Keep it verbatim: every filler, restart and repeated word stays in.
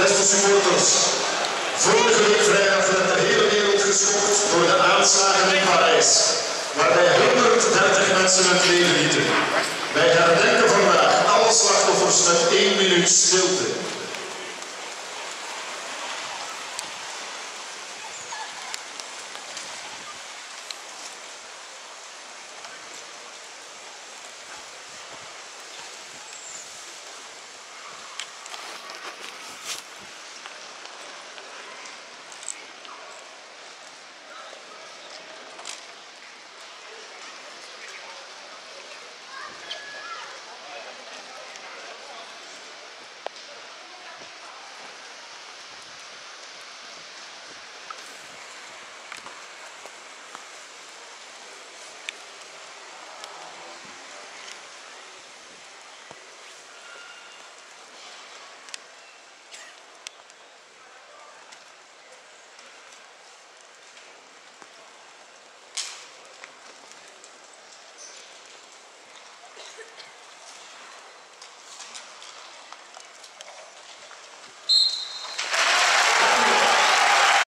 Beste supporters, vorige week vrijdag werd de hele wereld geschokt door de aanslagen in Parijs, waarbij honderddertig mensen het leven lieten. Wij herdenken vandaag alle slachtoffers met één minuut stilte.